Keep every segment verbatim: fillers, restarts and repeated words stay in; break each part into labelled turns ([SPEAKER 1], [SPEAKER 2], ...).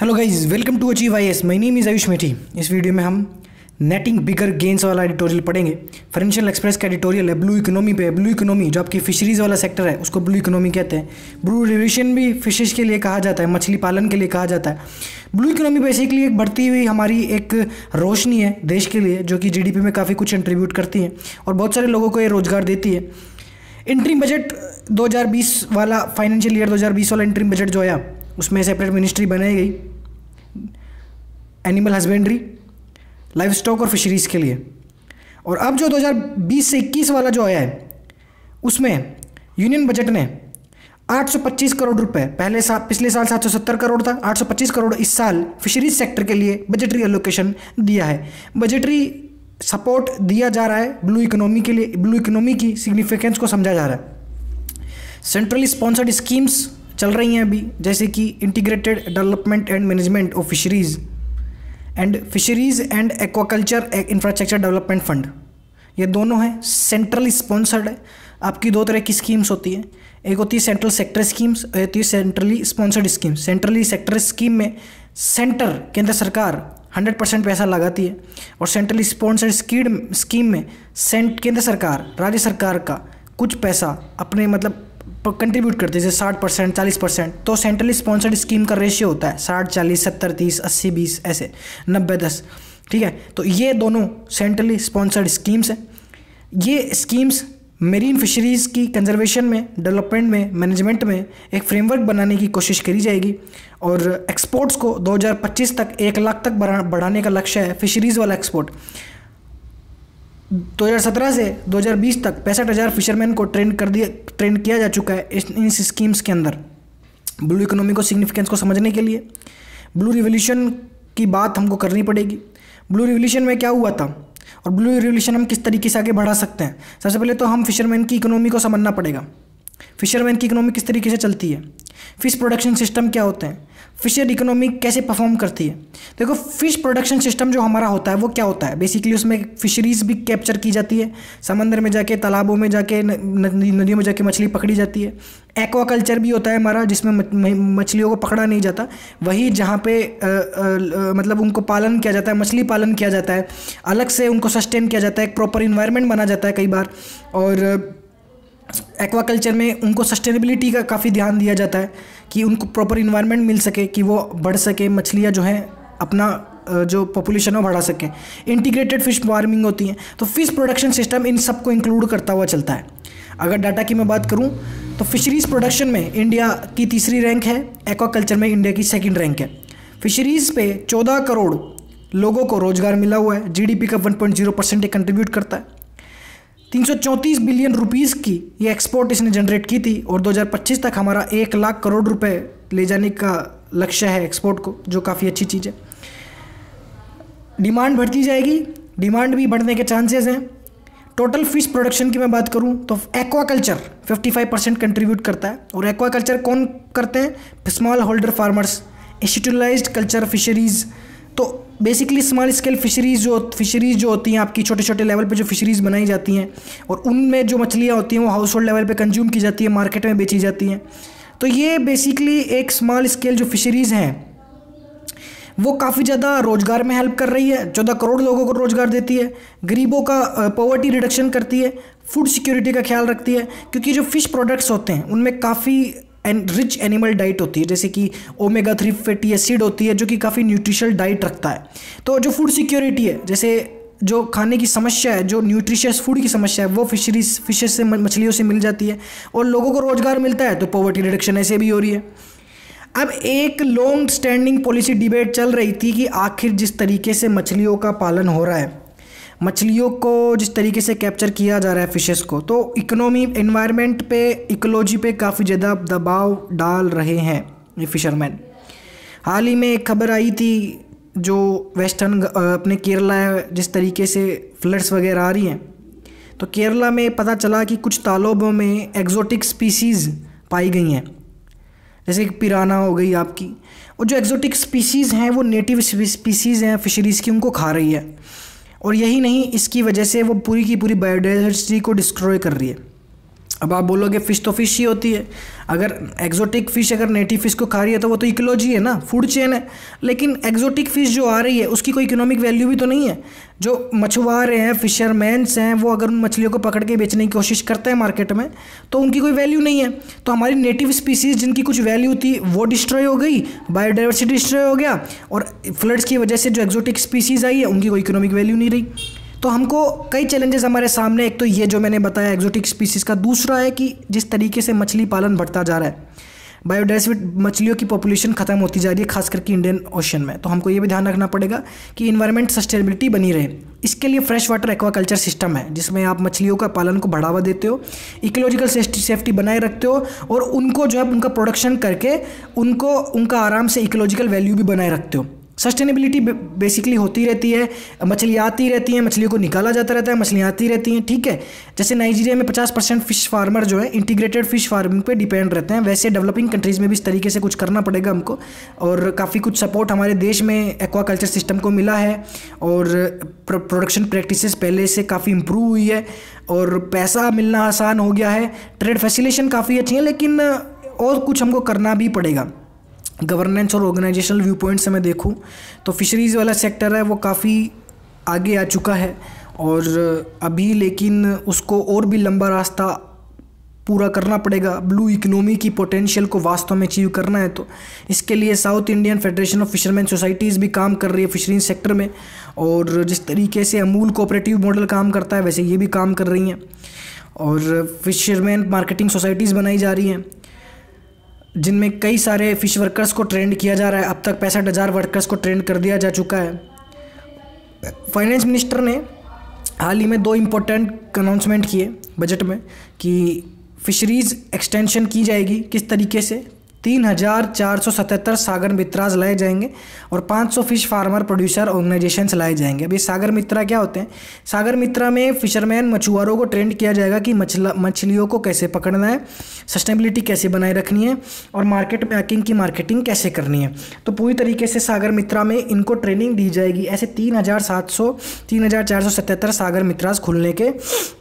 [SPEAKER 1] Hello guys, welcome to achieve I S. My name is Ayush Methi. इस video में हम netting bigger gains वाला editorial पढ़ेंगे। फाइनेंशियल एक्सप्रेस का एडिटोरियल है ब्लू इकोनॉमी पे। ब्लू इकोनॉमी जो आपकी फिशरीज़ वाला सेक्टर है उसको ब्लू इकोनॉमी कहते हैं। ब्लू रिवोल्यूशन भी फिशेज के लिए कहा जाता है, मछली पालन के लिए कहा जाता है। ब्लू इकोनॉमी बेसिकली एक बढ़ती हुई हमारी एक रोशनी है देश के लिए, जो कि जी डी पी में काफ़ी कुछ कंट्रीब्यूट करती है और बहुत सारे लोगों को ये रोज़गार देती है। इंटरिम बजट दो हज़ार बीस वाला, फाइनेंशियल ईयर दो हज़ार बीस वाला इंटरिम बजट जो आया उसमें सेपरेट मिनिस्ट्री बनाई गई एनिमल हस्बेंड्री, लाइफ स्टॉक और फिशरीज़ के लिए। और अब जो दो हज़ार बीस से इक्कीस वाला जो आया है उसमें यूनियन बजट ने आठ सौ पच्चीस करोड़ रुपए, पहले साल पिछले साल सात सौ सत्तर करोड़ था, आठ सौ पच्चीस करोड़ इस साल फिशरीज सेक्टर के लिए बजटरी एलोकेशन दिया है। बजटरी सपोर्ट दिया जा रहा है ब्लू इकोनॉमी के लिए। ब्लू इकोनॉमी की सिग्निफिकेंस को समझा जा रहा है। सेंट्रली स्पॉन्सर्ड स्कीम्स चल रही हैं अभी, जैसे कि integrated development and management of fisheries and fisheries and aquaculture infrastructure development fund. ये दोनों हैं सेंट्रली स्पॉन्सर्ड है। आपकी दो तरह की स्कीम्स होती हैं, एक होती है सेंट्रल सेक्टर स्कीम्स, एक होती है centrally sponsored schemes. Centrally sector scheme में सेंटर केंद्र सरकार हंड्रेड परसेंट पैसा लगाती है और सेंट्रली स्पॉन्सर्ड स्कीम स्कीम में सेंट केंद्र सरकार, राज्य सरकार का कुछ पैसा अपने मतलब कंट्रीब्यूट करते हैं, जैसे साठ परसेंट चालीस परसेंट। तो सेंट्रली स्पॉन्सर्ड स्कीम का रेशियो होता है साठ चालीस, सत्तर तीस, अस्सी बीस, ऐसे नब्बे दस। ठीक है, तो ये दोनों सेंट्रली स्पॉन्सर्ड स्कीम्स हैं। ये स्कीम्स मेरीन फिशरीज़ की कंजर्वेशन में, डेवलपमेंट में, मैनेजमेंट में एक फ्रेमवर्क बनाने की कोशिश करी जाएगी और एक्सपोर्ट्स को दो हज़ार पच्चीस तक एक लाख तक बढ़ाने का लक्ष्य है। फिशरीज़ वाला एक्सपोर्ट दो हज़ार सत्रह से दो हज़ार बीस तक पैंसठ हज़ार फिशरमैन को ट्रेन कर दिया ट्रेन किया जा चुका है इस इन स्कीम्स के अंदर। ब्लू इकोनॉमी को सिग्निफिकेंस को समझने के लिए ब्लू रिवोल्यूशन की बात हमको करनी पड़ेगी। ब्लू रिवोल्यूशन में क्या हुआ था और ब्लू रिवोल्यूशन हम किस तरीके से आगे बढ़ा सकते हैं। सबसे पहले तो हम फिशरमैन की इकोनॉमी को समझना पड़ेगा। फिशरमैन की इकोनॉमी किस तरीके से चलती है, फिश प्रोडक्शन सिस्टम क्या होते हैं, फिशर इकोनॉमी कैसे परफॉर्म करती है। देखो, फिश प्रोडक्शन सिस्टम जो हमारा होता है वो क्या होता है, बेसिकली उसमें फिशरीज़ भी कैप्चर की जाती है, समंदर में जाके, तालाबों में जाके, नदियों में जाके मछली पकड़ी जाती है। एक्वाकल्चर भी होता है हमारा, जिसमें मछलियों को पकड़ा नहीं जाता, वही जहाँ पे आ, आ, मतलब उनको पालन किया जाता है, मछली पालन किया जाता है, अलग से उनको सस्टेन किया जाता है, एक प्रॉपर इन्वायरमेंट बना जाता है कई बार। और एक्वाकल्चर में उनको सस्टेनेबिलिटी का काफ़ी ध्यान दिया जाता है कि उनको प्रॉपर इन्वायरमेंट मिल सके, कि वो बढ़ सके, मछलियाँ जो हैं अपना जो पॉपुलेशन है बढ़ा सकें। इंटीग्रेटेड फिश फार्मिंग होती हैं। तो फिश प्रोडक्शन सिस्टम इन सब को इंक्लूड करता हुआ चलता है। अगर डाटा की मैं बात करूं तो फिशरीज़ प्रोडक्शन में इंडिया की तीसरी रैंक है, एक्वाकल्चर में इंडिया की सेकेंड रैंक है। फिशरीज़ पे चौदह करोड़ लोगों को रोज़गार मिला हुआ है। जी डी पी का one point zero percent contribute करता है। तीन सौ चौंतीस बिलियन रुपीस की ये एक्सपोर्ट इसने जनरेट की थी और दो हज़ार पच्चीस तक हमारा एक लाख करोड़ रुपए ले जाने का लक्ष्य है एक्सपोर्ट को, जो काफ़ी अच्छी चीज़ है। डिमांड बढ़ती जाएगी, डिमांड भी बढ़ने के चांसेस हैं। टोटल फिश प्रोडक्शन की मैं बात करूं तो एक्वाकल्चर पचपन परसेंट कंट्रीब्यूट करता है। और एक्वाकल्चर कौन करते हैं, small holder farmers, institutionalised culture fisheries. तो बेसिकली स्मॉल स्केल फिशरीज़ जो फिशरीज़ जो होती हैं आपकी छोटे छोटे लेवल पे जो फिशरीज़ बनाई जाती हैं और उनमें जो मछलियाँ होती हैं वो हाउस होल्ड लेवल पे कंज्यूम की जाती है, मार्केट में बेची जाती हैं। तो ये बेसिकली एक स्मॉल स्केल जो फिशरीज़ हैं वो काफ़ी ज़्यादा रोज़गार में हेल्प कर रही है। चौदह करोड़ लोगों को रोज़गार देती है, गरीबों का पॉवर्टी रिडक्शन करती है, फूड सिक्योरिटी का ख्याल रखती है, क्योंकि जो फिश प्रोडक्ट्स होते हैं उनमें काफ़ी एंड रिच एनिमल डाइट होती है, जैसे कि ओमेगा थ्री फैटी एसिड होती है जो कि काफ़ी न्यूट्रिशल डाइट रखता है। तो जो फूड सिक्योरिटी है, जैसे जो खाने की समस्या है, जो न्यूट्रिशियस फूड की समस्या है, वो फिशरीज फिशेस से, मछलियों से मिल जाती है और लोगों को रोज़गार मिलता है, तो पॉवर्टी रिडक्शन ऐसे भी हो रही है। अब एक लॉन्ग स्टैंडिंग पॉलिसी डिबेट चल रही थी कि आखिर जिस तरीके से मछलियों का पालन हो रहा है, मछलियों को जिस तरीके से कैप्चर किया जा रहा है फिशेस को, तो इकोनॉमी, एनवायरनमेंट पे, इकोलॉजी पे काफ़ी ज़्यादा दबाव डाल रहे हैं ये फिशरमैन। हाल ही में एक खबर आई थी जो वेस्टर्न अपने केरला जिस तरीके से फ्लड्स वगैरह आ रही हैं, तो केरला में पता चला कि कुछ तालाबों में एग्जोटिक स्पीसीज़ पाई गई हैं, जैसे कि पिराना हो गई आपकी। और जो एग्जोटिक स्पीसीज़ हैं वो नेटिव स्पीसीज़ हैं फिशरीज़ की, उनको खा रही है। और यही नहीं, इसकी वजह से वो पूरी की पूरी बायोडाइवर्सिटी को डिस्ट्रॉय कर रही है। अब आप बोलोगे फ़िश तो फ़िश ही होती है, अगर एक्जोटिक फ़िश अगर नेटिव फ़िश को खा रही है तो वो तो इकोलॉजी है ना, फूड चेन है। लेकिन एक्जोटिक फ़िश जो आ रही है उसकी कोई इकोनॉमिक वैल्यू भी तो नहीं है। जो मछुआरे हैं, फिशरमैन्स हैं, वो अगर उन मछलियों को पकड़ के बेचने की कोशिश करते हैं मार्केट में तो उनकी कोई वैल्यू नहीं है। तो हमारी नेटिव स्पीसीज़ जिनकी कुछ वैल्यू थी वो डिस्ट्रॉय हो गई, बायोडाइवर्सिटी डिस्ट्रॉय हो गया, और फ्लड्स की वजह से जो एक्जोटिक स्पीसीज़ आई है उनकी कोई इकोनॉमिक वैल्यू नहीं रही। तो हमको कई चैलेंजेस हमारे सामने, एक तो ये जो मैंने बताया एक्जोटिक स्पीसीज़ का, दूसरा है कि जिस तरीके से मछली पालन बढ़ता जा रहा है, बायोडाइवर्सिटी, मछलियों की पॉपुलेशन ख़त्म होती जा रही है खास करके इंडियन ओशन में। तो हमको ये भी ध्यान रखना पड़ेगा कि इन्वायरमेंट सस्टेनेबिलिटी बनी रहे। इसके लिए फ्रेश वाटर एक्वाकल्चर सिस्टम है जिसमें आप मछलियों का पालन को बढ़ावा देते हो, इकोलॉजिकल सेफ्टी बनाए रखते हो, और उनको जो है उनका प्रोडक्शन करके उनको उनका आराम से इकोलॉजिकल वैल्यू भी बनाए रखते हो। सस्टेनेबिलिटी बेसिकली होती रहती है, मछलियाँ आती रहती हैं, मछलियों को निकाला जाता रहता है, मछलियाँ आती रहती हैं, ठीक है। जैसे नाइजीरिया में पचास परसेंट फिश फार्मर जो है इंटीग्रेटेड फिश फार्मिंग पे डिपेंड रहते हैं, वैसे डेवलपिंग कंट्रीज़ में भी इस तरीके से कुछ करना पड़ेगा हमको। और काफ़ी कुछ सपोर्ट हमारे देश में एक्वाकल्चर सिस्टम को मिला है, और प्रोडक्शन प्रैक्टिसेस पहले से काफ़ी इम्प्रूव हुई है, और पैसा मिलना आसान हो गया है, ट्रेड फैसिलिटेशन काफ़ी अच्छी है। लेकिन और कुछ हमको करना भी पड़ेगा। गवर्नेंस और ऑर्गेनाइजेशनल व्यू पॉइंट से मैं देखूं तो फिशरीज़ वाला सेक्टर है वो काफ़ी आगे आ चुका है, और अभी लेकिन उसको और भी लंबा रास्ता पूरा करना पड़ेगा। ब्लू इकोनॉमी की पोटेंशियल को वास्तव में अचीव करना है तो इसके लिए South Indian federation of fisherman societies भी काम कर रही है फिशरीज सेक्टर में, और जिस तरीके से अमूल कोऑपरेटिव मॉडल काम करता है वैसे ये भी काम कर रही हैं, और फिशरमैन मार्केटिंग सोसाइटीज़ बनाई जा रही हैं जिनमें कई सारे फ़िश वर्कर्स को ट्रेंड किया जा रहा है। अब तक पैंसठ हज़ार वर्कर्स को ट्रेंड कर दिया जा चुका है। फाइनेंस मिनिस्टर ने हाल ही में दो इम्पोर्टेंट अनाउंसमेंट किए बजट में कि फ़िशरीज़ एक्सटेंशन की जाएगी। किस तरीके से? तीन हज़ार चार सौ सतहत्तर सागर मित्राज लाए जाएंगे और पाँच सौ फिश फार्मर प्रोड्यूसर ऑर्गेनाइजेशंस लाए जाएंगे। अब ये सागर मित्रा क्या होते हैं? सागर मित्रा में फिशरमैन मछुआरों को ट्रेंड किया जाएगा कि मछला मछलियों को कैसे पकड़ना है, सस्टेनेबिलिटी कैसे बनाए रखनी है, और मार्केट पैकिंग की मार्केटिंग कैसे करनी है। तो पूरी तरीके से सागर मित्रा में इनको ट्रेनिंग दी जाएगी। ऐसे तीन हज़ार सात सौ तीन हज़ार चार सौ सतहत्तर सागर मित्राज खुलने के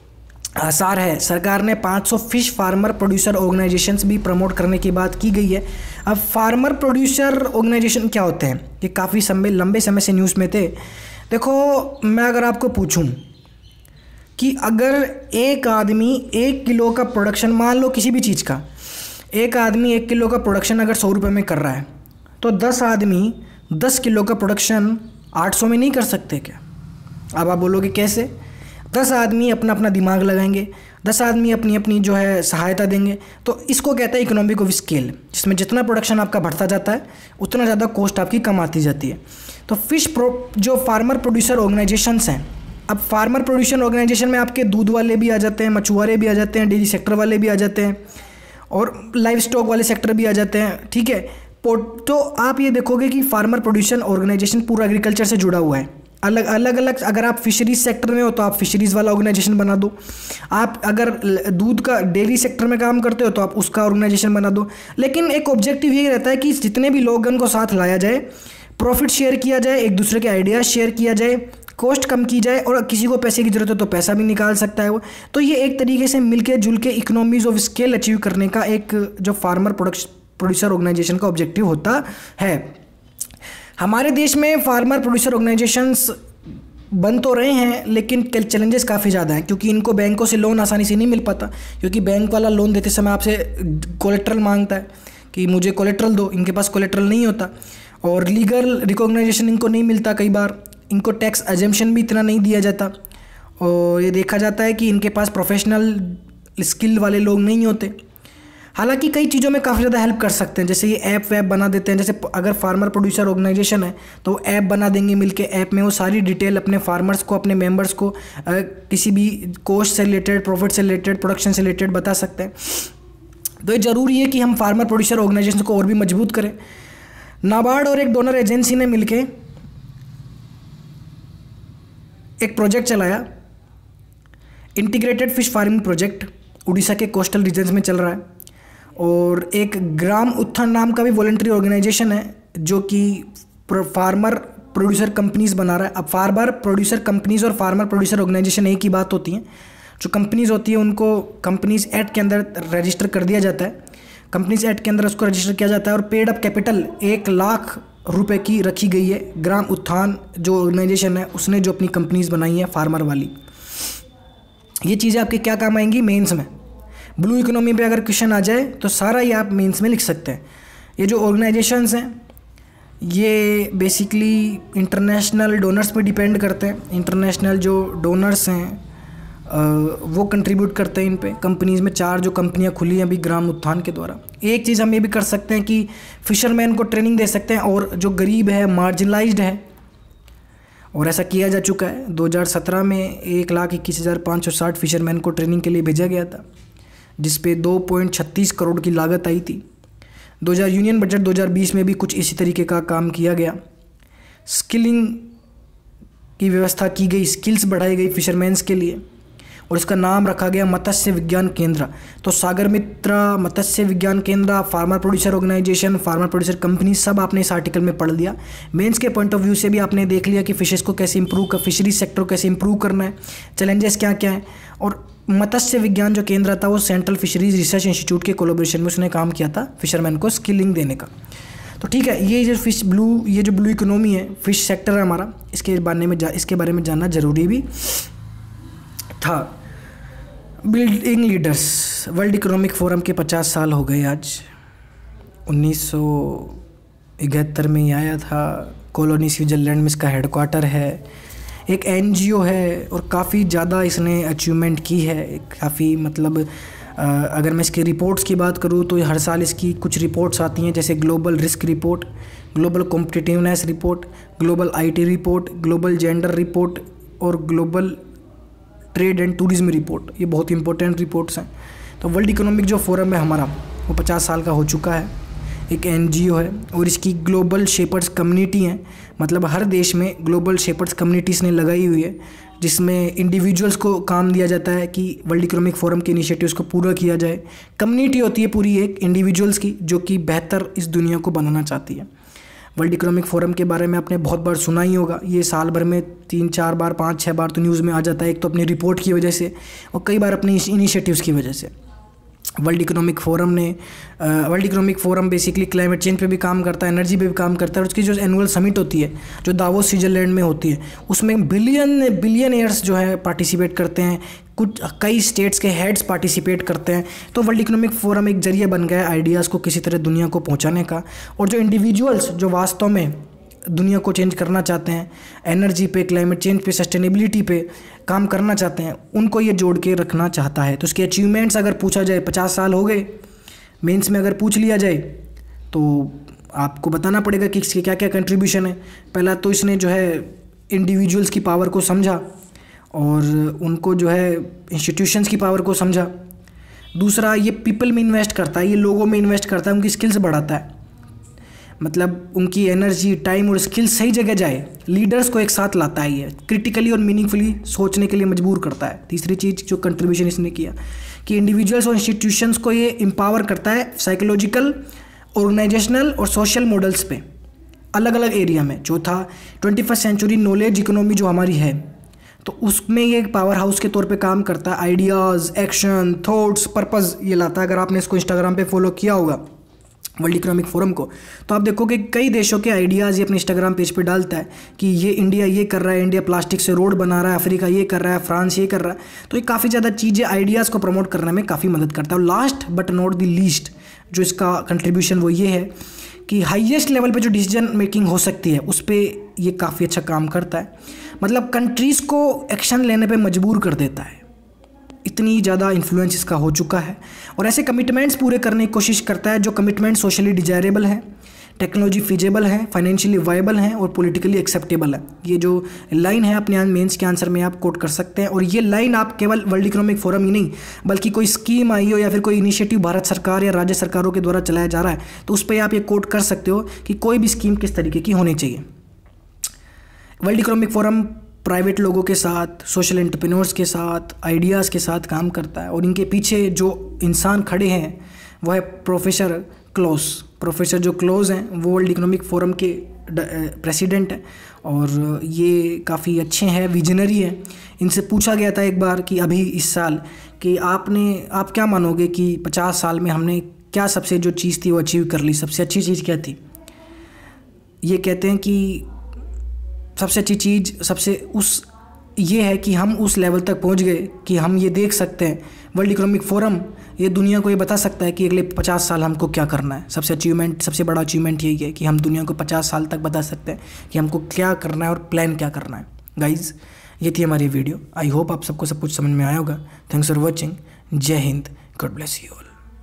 [SPEAKER 1] आसार है। सरकार ने पाँच सौ फिश फार्मर प्रोड्यूसर ऑर्गेनाइजेशंस भी प्रमोट करने की बात की गई है। अब फार्मर प्रोड्यूसर ऑर्गेनाइजेशन क्या होते हैं? ये काफ़ी समय लंबे समय से न्यूज़ में थे। देखो, मैं अगर आपको पूछूं कि अगर एक आदमी एक किलो का प्रोडक्शन, मान लो किसी भी चीज़ का, एक आदमी एक किलो का प्रोडक्शन अगर सौ रुपये में कर रहा है तो दस आदमी दस किलो का प्रोडक्शन आठ सौ में नहीं कर सकते क्या? अब आप बोलोगे कैसे? दस आदमी अपना अपना दिमाग लगाएंगे, दस आदमी अपनी अपनी जो है सहायता देंगे। तो इसको कहता है इकोनॉमिक ऑफ स्केल, जिसमें जितना प्रोडक्शन आपका बढ़ता जाता है उतना ज़्यादा कॉस्ट आपकी कम आती जाती है। तो फिश प्रो जो फार्मर प्रोड्यूसर ऑर्गेनाइजेशंस हैं, अब फार्मर प्रोड्यूसर ऑर्गेनाइजेशन में आपके दूध वाले भी आ जाते हैं, मछुआरे भी आ जाते हैं, डेयरी सेक्टर वाले भी आ जाते हैं, और लाइव स्टॉक वाले सेक्टर भी आ जाते हैं, ठीक है। तो आप ये देखोगे कि फार्मर प्रोड्यूसर ऑर्गेनाइजेशन पूरा एग्रीकल्चर से जुड़ा हुआ है। अलग अलग अलग अगर आप फिशरीज सेक्टर में हो तो आप फिशरीज़ वाला ऑर्गेनाइजेशन बना दो, आप अगर दूध का डेयरी सेक्टर में काम करते हो तो आप उसका ऑर्गेनाइजेशन बना दो। लेकिन एक ऑब्जेक्टिव ये रहता है कि जितने भी लोग हैं उनको साथ लाया जाए, प्रॉफिट शेयर किया जाए, एक दूसरे के आइडियाज़ शेयर किया जाए, कॉस्ट कम की जाए, और किसी को पैसे की ज़रूरत हो तो पैसा भी निकाल सकता है वो। तो ये एक तरीके से मिलके जुल के इकोनॉमीज़ ऑफ स्केल अचीव करने का एक जो फार्मर प्रोडक्शन प्रोड्यूसर ऑर्गेनाइजेशन का ऑब्जेक्टिव होता है। हमारे देश में फार्मर प्रोड्यूसर ऑर्गेनाइजेशंस बन तो रहे हैं लेकिन चैलेंजेस काफ़ी ज़्यादा हैं, क्योंकि इनको बैंकों से लोन आसानी से नहीं मिल पाता, क्योंकि बैंक वाला लोन देते समय आपसे कोलेट्रल मांगता है कि मुझे कोलेट्रल दो, इनके पास कोलेट्रल नहीं होता, और लीगल रिकॉग्नाइजेशन इनको नहीं मिलता। कई बार इनको टैक्स एजम्पशन भी इतना नहीं दिया जाता, और ये देखा जाता है कि इनके पास प्रोफेशनल स्किल वाले लोग नहीं होते। हालांकि कई चीज़ों में काफ़ी ज़्यादा हेल्प कर सकते हैं, जैसे ये ऐप वैप बना देते हैं। जैसे अगर फार्मर प्रोड्यूसर ऑर्गेनाइजेशन है तो ऐप बना देंगे मिलके, ऐप में वो सारी डिटेल अपने फार्मर्स को, अपने मेंबर्स को आ, किसी भी कॉस्ट से रिलेटेड, प्रॉफिट से रिलेटेड, प्रोडक्शन से रिलेटेड बता सकते हैं। तो ये ज़रूरी है कि हम फार्मर प्रोड्यूसर ऑर्गेनाइजेशन को और भी मजबूत करें। नाबार्ड और एक डोनर एजेंसी ने मिलके एक प्रोजेक्ट चलाया, integrated fish farming project, Orissa के कोस्टल रीजन्स में चल रहा है। और एक ग्राम उत्थान नाम का भी वॉलंटरी ऑर्गेनाइजेशन है जो कि फार्मर प्रोड्यूसर कंपनीज बना रहा है। अब फार्मर प्रोड्यूसर कंपनीज और फार्मर प्रोड्यूसर ऑर्गेनाइजेशन एक ही बात होती हैं, जो कंपनीज़ होती है उनको कंपनीज एक्ट के अंदर रजिस्टर कर दिया जाता है, कंपनीज एक्ट के अंदर उसको रजिस्टर किया जाता है और पेड अप कैपिटल एक लाख रुपए की रखी गई है। ग्राम उत्थान जो ऑर्गेनाइजेशन है उसने जो अपनी कंपनीज बनाई है फार्मर वाली, ये चीज़ें आपके क्या काम आएंगी मेंस में। ब्लू इकोनॉमी पे अगर क्वेश्चन आ जाए तो सारा ये आप मेंस में लिख सकते हैं। ये जो ऑर्गेनाइजेशंस हैं ये बेसिकली इंटरनेशनल डोनर्स पे डिपेंड करते हैं। इंटरनेशनल जो डोनर्स हैं वो कंट्रीब्यूट करते हैं इन पे। कंपनीज़ में चार जो कंपनियां खुली हैं अभी ग्राम उत्थान के द्वारा। एक चीज़ हम ये भी कर सकते हैं कि फिशरमैन को ट्रेनिंग दे सकते हैं, और जो गरीब है मार्जिनलाइज्ड है, और ऐसा किया जा चुका है। दो हज़ार सत्रह में एक लाख इक्कीस हज़ार पाँच सौ साठ फिशरमैन को ट्रेनिंग के लिए भेजा गया था, जिसपे दो पॉइंट छत्तीस करोड़ की लागत आई थी। दो हज़ार यूनियन बजट दो हज़ार बीस में भी कुछ इसी तरीके का काम किया गया। स्किलिंग की व्यवस्था की गई, स्किल्स बढ़ाई गई फिशरमैन्स के लिए, और इसका नाम रखा गया मत्स्य विज्ञान केंद्र। तो सागर मित्रा, मत्स्य विज्ञान केंद्र, farmer producer organisation, farmer producer company, सब आपने इस आर्टिकल में पढ़ लिया। मेंस के पॉइंट ऑफ व्यू से भी आपने देख लिया कि फिशेस को कैसे इंप्रूव कर, फिशरीज सेक्टर को कैसे इंप्रूव करना है, चैलेंजेस क्या क्या है। और मत्स्य विज्ञान जो केंद्र था वो सेंट्रल फिशरीज रिसर्च इंस्टीट्यूट के कोलैबोरेशन में उसने काम किया था फिशरमैन को स्किलिंग देने का। तो ठीक है, ये जो फिश ब्लू ये जो ब्लू इकोनॉमी है, फिश सेक्टर है हमारा, इसके बारे में जा इसके बारे में जानना ज़रूरी भी था। Building leaders, world economic forum के पचास साल हो गए आज। उन्नीस सौ इकहत्तर में ही आया था। कॉलोनी स्विट्ज़रलैंड में इसका हेडक्वार्टर है। एक एनजीओ है और काफ़ी ज़्यादा इसने अचीवमेंट की है। काफ़ी मतलब आ, अगर मैं इसकी रिपोर्ट्स की बात करूँ तो हर साल इसकी कुछ रिपोर्ट्स आती हैं, जैसे global risk report, global competitiveness report, global IT report, global gender report और global trade and tourism report. ये बहुत इंपॉर्टेंट रिपोर्ट्स हैं। तो वर्ल्ड इकोनॉमिक जो फोरम है हमारा वो पचास साल का हो चुका है। एक एनजीओ है और इसकी ग्लोबल शेपर्स कम्युनिटी है, मतलब हर देश में ग्लोबल शेपर्स कम्युनिटीज़ ने लगाई हुई है, जिसमें इंडिविजुअल्स को काम दिया जाता है कि वर्ल्ड इकोनॉमिक फोरम के इनिशिएटिव्स को पूरा किया जाए। कम्युनिटी होती है पूरी एक इंडिविजुअल्स की, जो कि बेहतर इस दुनिया को बनाना चाहती है। वर्ल्ड इकोनॉमिक फोरम के बारे में आपने बहुत बार सुना ही होगा। ये साल भर में तीन चार बार पाँच छः बार तो न्यूज़ में आ जाता है, एक तो अपनी रिपोर्ट की वजह से और कई बार अपनी इनिशिएटिव्स की वजह से। वर्ल्ड इकोनॉमिक फोरम ने world economic forum basically climate change पे भी काम करता है, एनर्जी पे भी काम करता है। और उसकी जो एनुअल समिट होती है जो दावोस स्विट्ज़रलैंड में होती है, उसमें बिलियन बिलियनियर्स जो है पार्टिसिपेट करते हैं। कुछ कई स्टेट्स के हेड्स पार्टिसिपेट करते हैं। तो वर्ल्ड इकोनॉमिक फोरम एक जरिया बन गया है आइडियाज़ को किसी तरह दुनिया को पहुँचाने का। और जो इंडिविजुअल्स जो वास्तव में दुनिया को चेंज करना चाहते हैं, एनर्जी पे, क्लाइमेट चेंज पे, सस्टेनेबिलिटी पे काम करना चाहते हैं, उनको ये जोड़ के रखना चाहता है। तो उसके अचीवमेंट्स अगर पूछा जाए, पचास साल हो गए, मेंस में अगर पूछ लिया जाए तो आपको बताना पड़ेगा कि इसके क्या क्या कंट्रीब्यूशन है। पहला तो इसने जो है इंडिविजुअल्स की पावर को समझा और उनको जो है इंस्टीट्यूशंस की पावर को समझा। दूसरा, ये पीपल में इन्वेस्ट करता है, ये लोगों में इन्वेस्ट करता है, उनकी स्किल्स बढ़ाता है, मतलब उनकी एनर्जी, टाइम और स्किल्स सही जगह जाए। लीडर्स को एक साथ लाता है, ये क्रिटिकली और मीनिंगफुली सोचने के लिए मजबूर करता है। तीसरी चीज़ जो कंट्रीब्यूशन इसने किया कि इंडिविजुअल्स और इंस्टीट्यूशंस को ये एम्पावर करता है साइकोलॉजिकल, ऑर्गेनाइजेशनल और सोशल मॉडल्स पे अलग अलग एरिया में। चौथा, twenty first century knowledge economy जो हमारी है, तो उसमें ये एक पावर हाउस के तौर पे काम करता है। आइडियाज़, एक्शन, थॉट्स, पर्पस ये लाता है। अगर आपने इसको इंस्टाग्राम पे फॉलो किया होगा वर्ल्ड इकोनॉमिक फोरम को, तो आप देखोगे कई देशों के आइडियाज़ ये अपने इंस्टाग्राम पेज पे डालता है कि ये इंडिया ये कर रहा है, इंडिया प्लास्टिक से रोड बना रहा है, अफ्रीका ये कर रहा है, फ्रांस ये कर रहा है। तो ये काफ़ी ज़्यादा चीज़ें आइडियाज़ को प्रमोट करने में काफ़ी मदद करता है। और last but not the least जो इसका कंट्रीब्यूशन वो ये है कि हाईएस्ट लेवल पे जो डिसीजन मेकिंग हो सकती है उस पर ये काफ़ी अच्छा काम करता है। मतलब कंट्रीज़ को एक्शन लेने पे मजबूर कर देता है, इतनी ज़्यादा इन्फ्लुएंस इसका हो चुका है। और ऐसे कमिटमेंट्स पूरे करने की कोशिश करता है जो कमिटमेंट सोशली डिजायरेबल है, टेक्नोलॉजी फीजेबल है, फाइनेंशियली वायबल है और पॉलिटिकली एक्सेप्टेबल है। ये जो लाइन है अपने मेंस के आंसर में आप कोट कर सकते हैं। और ये लाइन आप केवल वर्ल्ड इकोनॉमिक फोरम ही नहीं, बल्कि कोई स्कीम आई हो या फिर कोई इनिशिएटिव भारत सरकार या राज्य सरकारों के द्वारा चलाया जा रहा है, तो उस पर आप ये कोट कर सकते हो कि कोई भी स्कीम किस तरीके की होनी चाहिए। वर्ल्ड इकोनॉमिक फोरम प्राइवेट लोगों के साथ, सोशल एंटरप्रेन्योर्स के साथ, आइडियाज़ के साथ काम करता है। और इनके पीछे जो इंसान खड़े हैं वो है प्रोफेसर क्लॉस। प्रोफेसर जो क्लॉस हैं वो वर्ल्ड इकोनॉमिक फोरम के प्रेसिडेंट है और ये काफ़ी अच्छे हैं, विजनरी है। इनसे पूछा गया था एक बार कि अभी इस साल कि आपने आप क्या मानोगे कि पचास साल में हमने क्या सबसे जो चीज़ थी वो अचीव कर ली, सबसे अच्छी चीज़ क्या थी। ये कहते हैं कि सबसे अच्छी चीज़ सबसे उस ये है कि हम उस लेवल तक पहुंच गए कि हम ये देख सकते हैं, वर्ल्ड इकोनॉमिक फोरम ये दुनिया को ये बता सकता है कि अगले पचास साल हमको क्या करना है। सबसे अचीवमेंट सबसे बड़ा अचीवमेंट यही है कि हम दुनिया को पचास साल तक बता सकते हैं कि हमको क्या करना है और प्लान क्या करना है। गाइज़, ये थी हमारी वीडियो। आई होप आप सबको सब कुछ समझ में आया होगा। Thanks for watching. जय हिंद, गॉड ब्लेस यू ऑल।